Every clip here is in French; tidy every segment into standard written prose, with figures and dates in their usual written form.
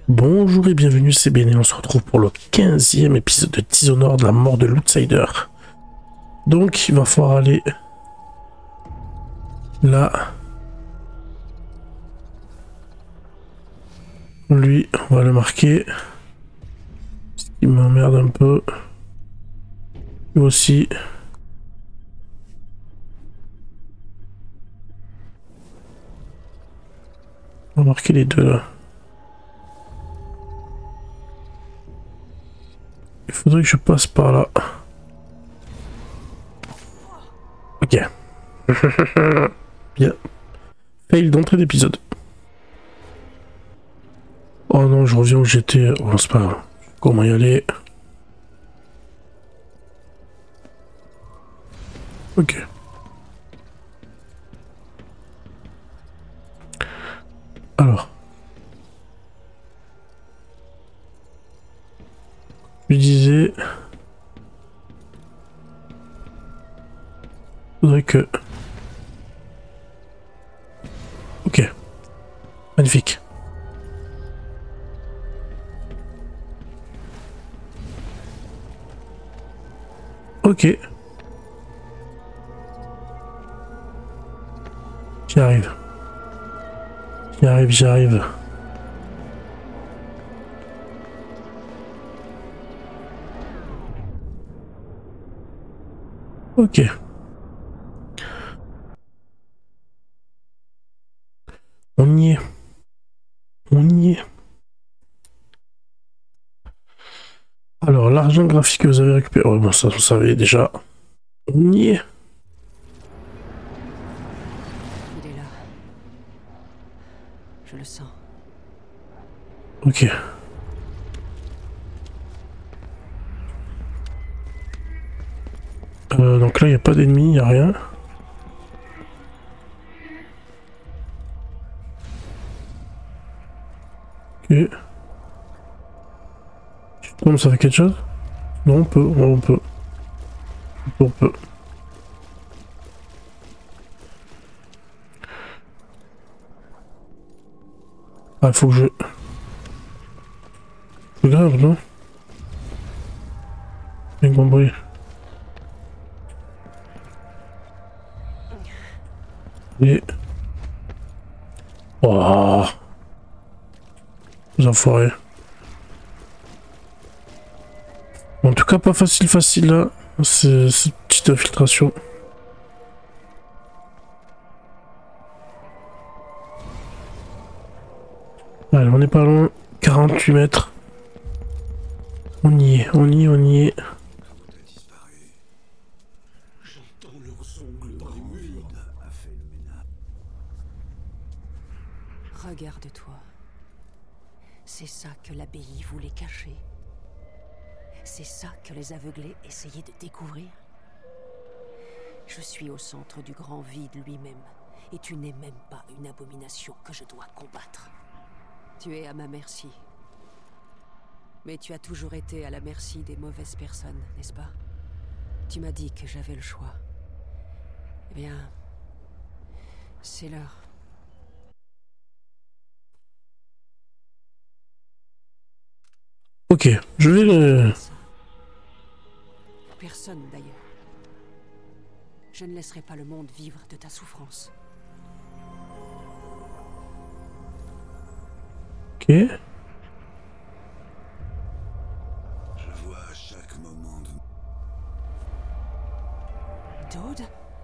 Bonjour et bienvenue, c'est Ben et on se retrouve pour le 15e épisode de Dishonored, la mort de l'Outsider. Donc il va falloir aller là. Lui, on va le marquer. Ce qui m'emmerde un peu. Lui aussi. On va marquer les deux là. Il faudrait que je passe par là. Ok. Bien. Fail d'entrée d'épisode. Oh non, je reviens où j'étais. Oh, c'est pas grave. Comment y aller? Ok. Alors. Je disais... Faudrait que... Ok. Magnifique. Ok. J'y arrive. J'y arrive, j'y arrive. Ok. On y est. On y est. Alors, l'argent graphique que vous avez récupéré. Ouais, bon, ça, vous savez déjà. On y est. Il est là. Je le sens. Ok. Donc là, il n'y a pas d'ennemis, il n'y a rien. Ok. Tu tombes, ça fait quelque chose? Non, on peut, on peut. On peut. Ah, il faut que je... Je grave, non? Bien compris. Et... Oh, les enfoirés. En tout cas, pas facile là. C'est cette petite infiltration. Allez, on n'est pas loin. 48 mètres. On y est, on y est, on y est. Regarde-toi. C'est ça que l'abbaye voulait cacher. C'est ça que les aveuglés essayaient de découvrir. Je suis au centre du grand vide lui-même, et tu n'es même pas une abomination que je dois combattre. Tu es à ma merci. Mais tu as toujours été à la merci des mauvaises personnes, n'est-ce pas? Tu m'as dit que j'avais le choix. Eh bien, c'est l'heure. Ok, je vais le... Personne d'ailleurs. Je ne laisserai pas le monde vivre de ta souffrance. Ok. Je vois à chaque moment de... Dode?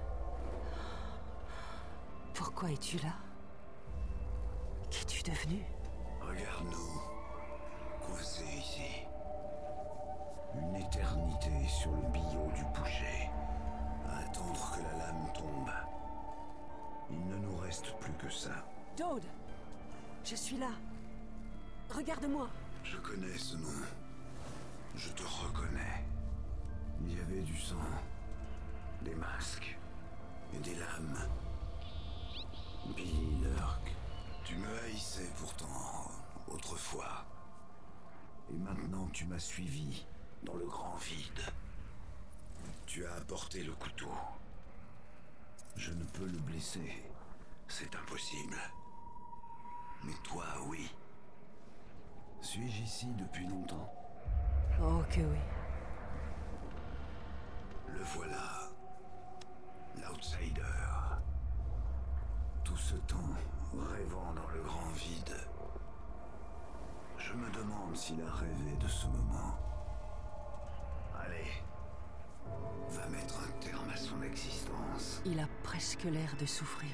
Pourquoi es-tu là? Qu'es-tu devenu? Regarde-nous, coincés ici. Une éternité sur le billot du boucher, à attendre que la lame tombe. Il ne nous reste plus que ça. Dode! Je suis là. Regarde-moi. Je connais ce nom. Je te reconnais. Il y avait du sang, des masques et des lames. Billy Lurk, tu me haïssais pourtant autrefois. Et maintenant tu m'as suivi dans le grand vide. Tu as apporté le couteau. Je ne peux le blesser. C'est impossible. Mais toi, oui. Suis-je ici depuis longtemps? Oh que oui. Le voilà. L'outsider. Tout ce temps, rêvant dans le grand vide. Je me demande s'il a rêvé de ce moment. Allez. Va mettre un terme à son existence. Il a presque l'air de souffrir.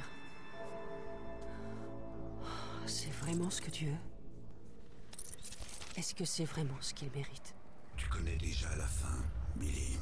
C'est vraiment ce que tu veux? Est-ce que c'est vraiment ce qu'il mérite? Tu connais déjà la fin, Billy.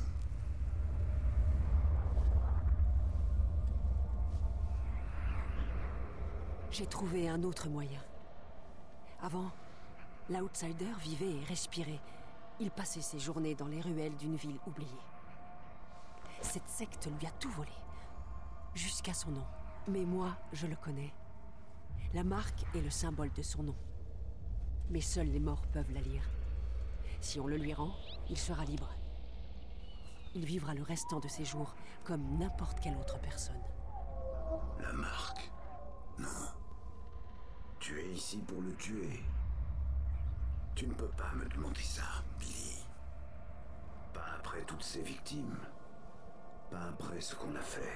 J'ai trouvé un autre moyen. Avant, l'outsider vivait et respirait. Il passait ses journées dans les ruelles d'une ville oubliée. Cette secte lui a tout volé. Jusqu'à son nom. Mais moi, je le connais. La marque est le symbole de son nom. Mais seuls les morts peuvent la lire. Si on le lui rend, il sera libre. Il vivra le restant de ses jours comme n'importe quelle autre personne. La marque? Non. Tu es ici pour le tuer. Tu ne peux pas me demander ça, Billy. Pas après toutes ces victimes. Pas après ce qu'on a fait.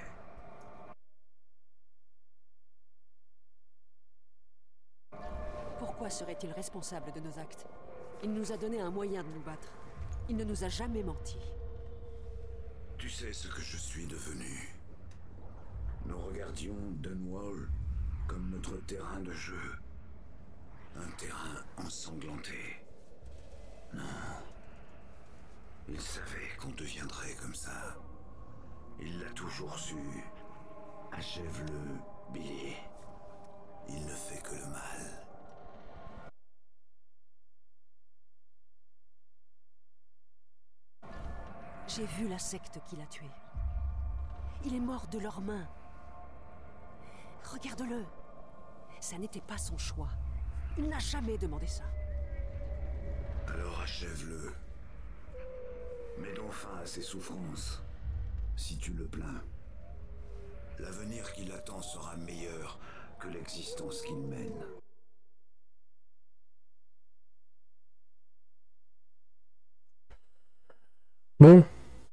Pourquoi serait-il responsable de nos actes? Il nous a donné un moyen de nous battre. Il ne nous a jamais menti. Tu sais ce que je suis devenu. Nous regardions Dunwall comme notre terrain de jeu. Un terrain ensanglanté. Non. Il savait qu'on deviendrait comme ça. Il l'a toujours su. Achève-le, Billy. Il ne fait que le mal. J'ai vu la secte qui l'a tué. Il est mort de leurs mains. Regarde-le. Ça n'était pas son choix. Il n'a jamais demandé ça. Alors achève-le. Mets donc fin à ses souffrances. Si tu le plains. L'avenir qui l'attend sera meilleur que l'existence qu'il mène. Bon.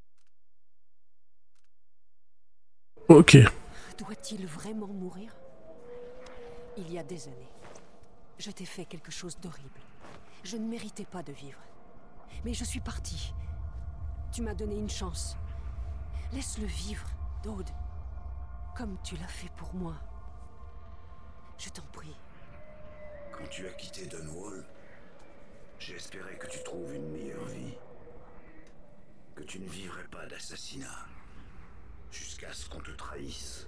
Ok. Doit-il vraiment mourir? Il y a des années, je t'ai fait quelque chose d'horrible. Je ne méritais pas de vivre. Mais je suis parti. Tu m'as donné une chance. Laisse-le vivre, Daud. Comme tu l'as fait pour moi. Je t'en prie. Quand tu as quitté Dunwall, j'ai espéré que tu trouves une meilleure vie. Que tu ne vivrais pas d'assassinat. Jusqu'à ce qu'on te trahisse.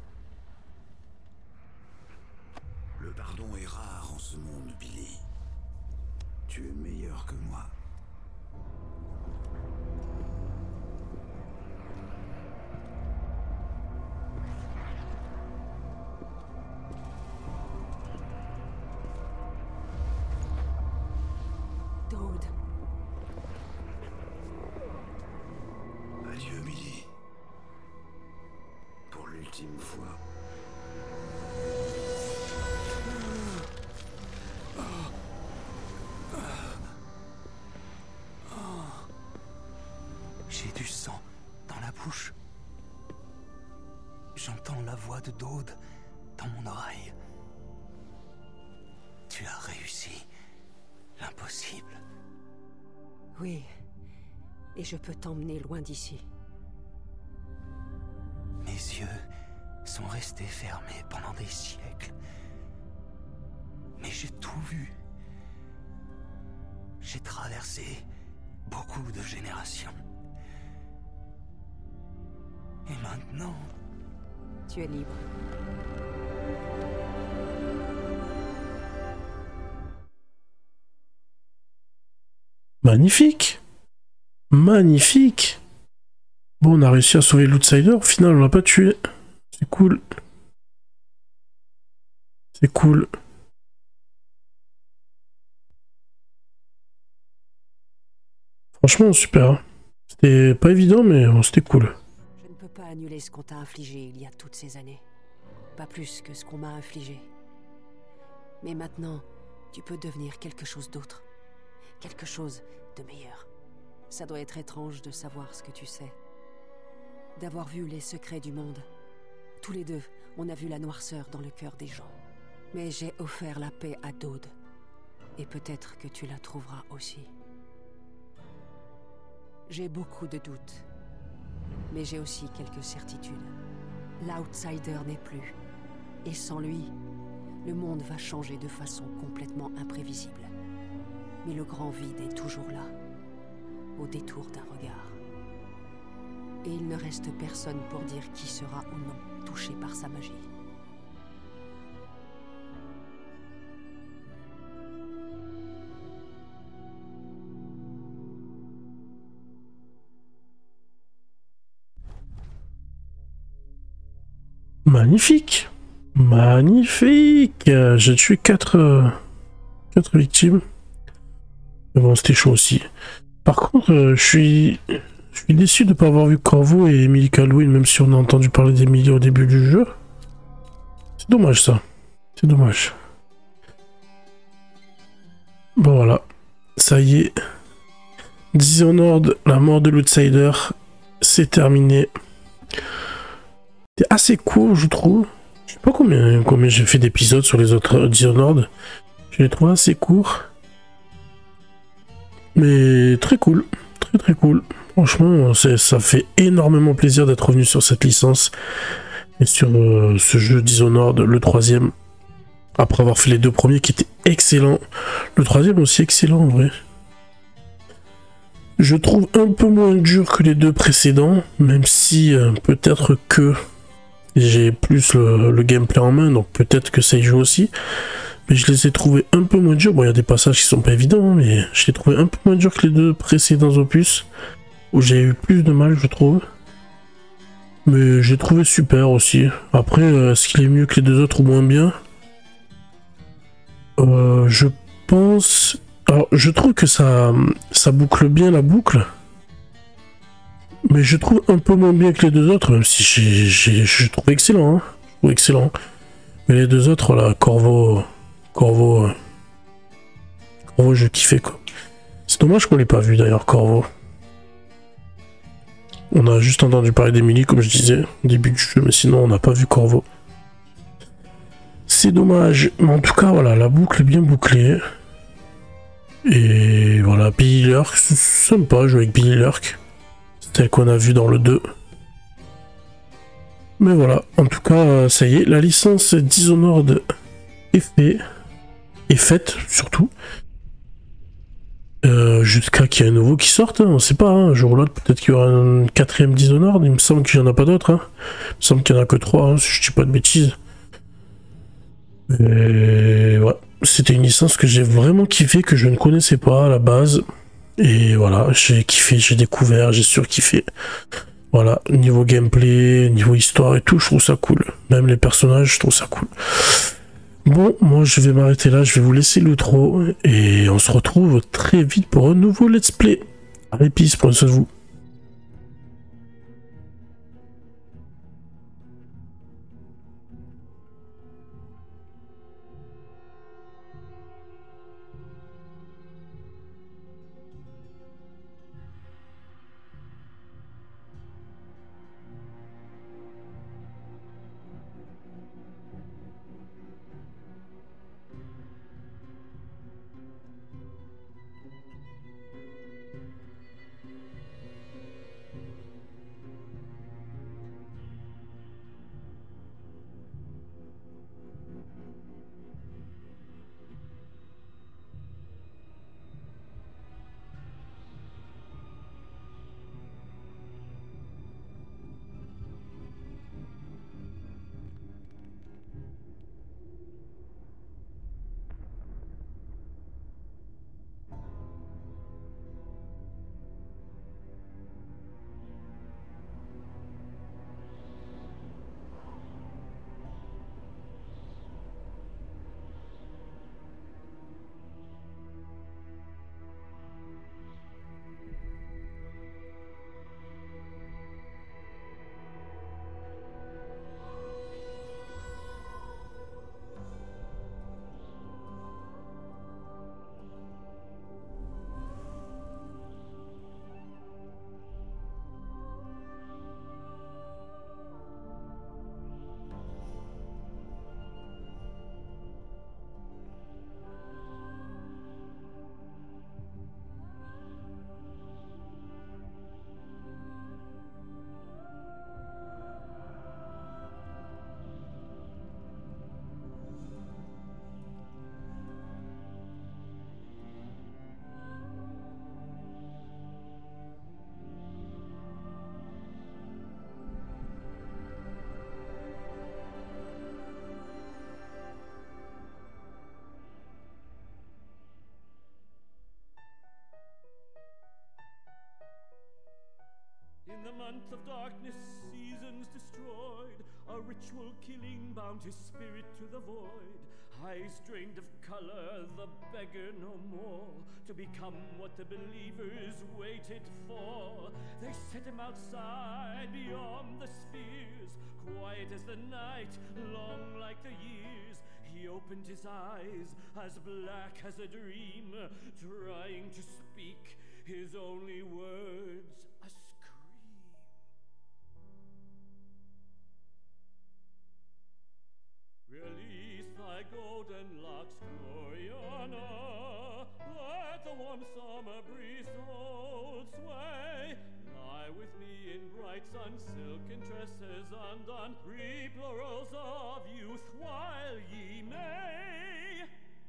Le pardon est rare en ce monde, Billy. Tu es meilleur que moi. Daud. Adieu, Billy. Pour l'ultime fois. J'ai du sang dans la bouche. J'entends la voix de Daud dans mon oreille. Tu as réussi l'impossible. Oui. Et je peux t'emmener loin d'ici. Mes yeux sont restés fermés pendant des siècles. Mais j'ai tout vu. J'ai traversé beaucoup de générations. Et maintenant, Tu es libre. Magnifique. Magnifique. Bon, on a réussi à sauver l'outsider. Au final, on l'a pas tué. C'est cool. C'est cool. Franchement, super. C'était pas évident, mais c'était cool. Je ne peux pas annuler ce qu'on t'a infligé il y a toutes ces années. Pas plus que ce qu'on m'a infligé. Mais maintenant, tu peux devenir quelque chose d'autre. quelque chose de meilleur. Ça doit être étrange de savoir ce que tu sais. D'avoir vu les secrets du monde. Tous les deux, on a vu la noirceur dans le cœur des gens. Mais j'ai offert la paix à Dode. Et peut-être que tu la trouveras aussi. J'ai beaucoup de doutes. Mais j'ai aussi quelques certitudes. L'outsider n'est plus. Et sans lui, le monde va changer de façon complètement imprévisible. Mais le grand vide est toujours là, au détour d'un regard. Et il ne reste personne pour dire qui sera ou non touché par sa magie. Magnifique. Magnifique. J'ai tué 4 victimes. Mais bon, c'était chaud aussi. Par contre, je suis déçu de ne pas avoir vu Corvo et Emily Calloway, même si on a entendu parler d'Emily au début du jeu. C'est dommage ça. C'est dommage. Bon voilà. Ça y est. Dishonored, la mort de l'Outsider, c'est terminé. C'est assez court, je trouve. Je sais pas combien j'ai fait d'épisodes sur les autres Dishonored. Je les trouve assez courts. Mais très cool. Très très cool. Franchement, ça fait énormément plaisir d'être revenu sur cette licence. Et sur ce jeu Dishonored, le troisième. Après avoir fait les 2 premiers qui étaient excellents. Le troisième aussi excellent en vrai. Je trouve un peu moins dur que les 2 précédents. Même si peut-être que j'ai plus le gameplay en main. Donc peut-être que ça y joue aussi. Mais je les ai trouvés un peu moins durs. Bon, il y a des passages qui sont pas évidents. Hein, mais je les ai trouvés un peu moins durs que les 2 précédents opus. Où j'ai eu plus de mal, je trouve. Mais j'ai trouvé super aussi. Après, est-ce qu'il est mieux que les 2 autres ou moins bien? Je pense... Alors, je trouve que ça boucle bien la boucle. Mais je trouve un peu moins bien que les 2 autres, même si je trouve excellent. Hein. Je trouve excellent. Mais les 2 autres, là, Corvo, je kiffais quoi. C'est dommage qu'on l'ait pas vu d'ailleurs, Corvo. On a juste entendu parler d'Emily, comme je disais, au début du jeu, mais sinon on n'a pas vu Corvo. C'est dommage, mais en tout cas, voilà, la boucle est bien bouclée. Et voilà, Billy Lurk, c'est sympa jouer avec Billy Lurk. C'est tel qu'on a vu dans le 2. Mais voilà, en tout cas, ça y est, la licence Dishonored est faite, surtout. Jusqu'à qu'il y ait un nouveau qui sorte, hein, on sait pas, hein, un jour ou l'autre, peut-être qu'il y aura un 4ème Dishonored, il me semble qu'il n'y en a pas d'autres, hein. Il me semble qu'il n'y en a que 3, hein, si je dis pas de bêtises. Et ouais, c'était une licence que j'ai vraiment kiffé, que je ne connaissais pas à la base. Et voilà, j'ai kiffé, j'ai découvert, j'ai surkiffé. Voilà, niveau gameplay, niveau histoire et tout, je trouve ça cool. Même les personnages, je trouve ça cool. Bon, moi je vais m'arrêter là, je vais vous laisser l'outro et on se retrouve très vite pour un nouveau let's play. Allez, peace, prenez soin de vous. month of darkness, seasons destroyed, a ritual killing bound his spirit to the void. Eyes drained of color, the beggar no more, to become what the believers waited for. They set him outside, beyond the spheres, quiet as the night, long like the years. He opened his eyes, as black as a dream, trying to speak his only words, a scream. Release thy golden locks, Gloriana. Let the warm summer breeze hold sway. Lie with me in bright sun, silken tresses undone. Reap laurels of youth while ye may.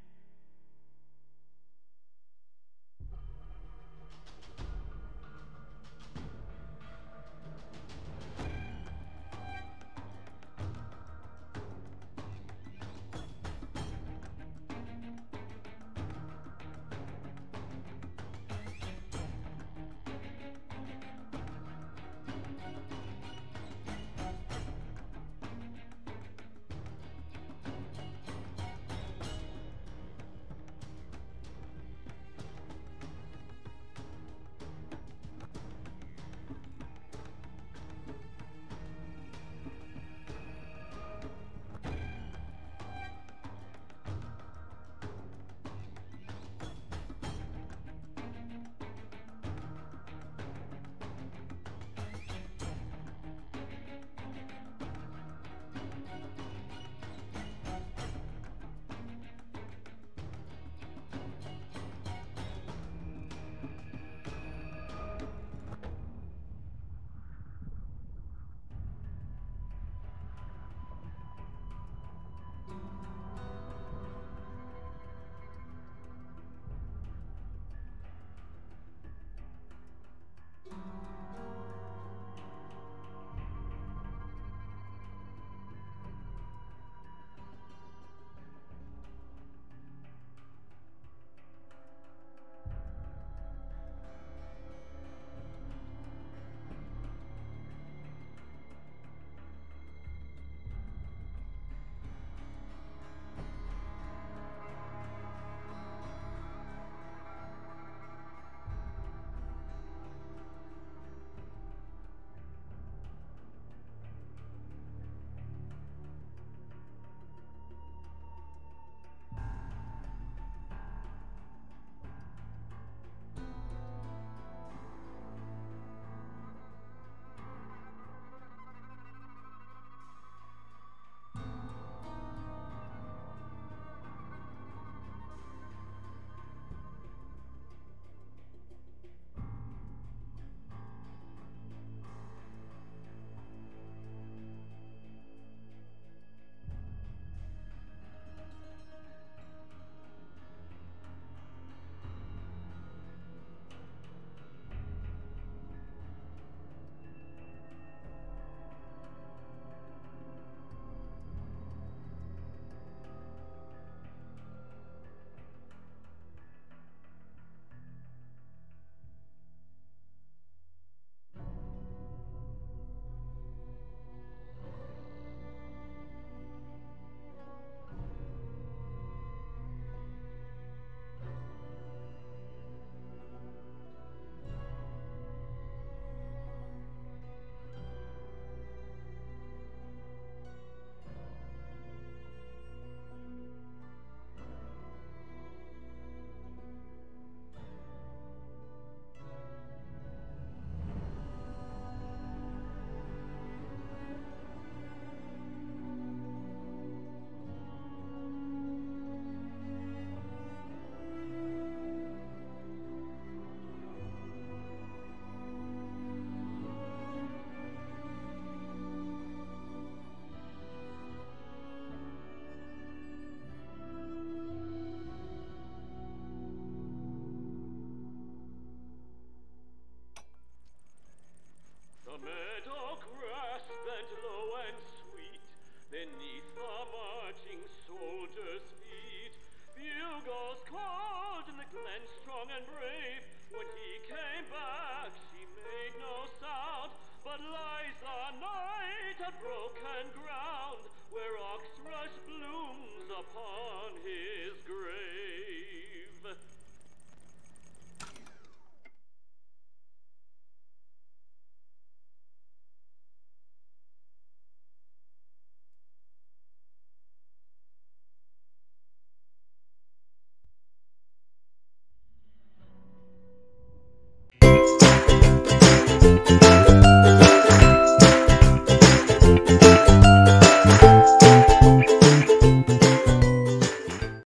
The meadow grass bent low and sweet beneath the marching soldiers' feet. Bugles called in the glen strong and brave. When he came back, she made no sound, but but lies a night at broken ground, where oxrush blooms upon his grave.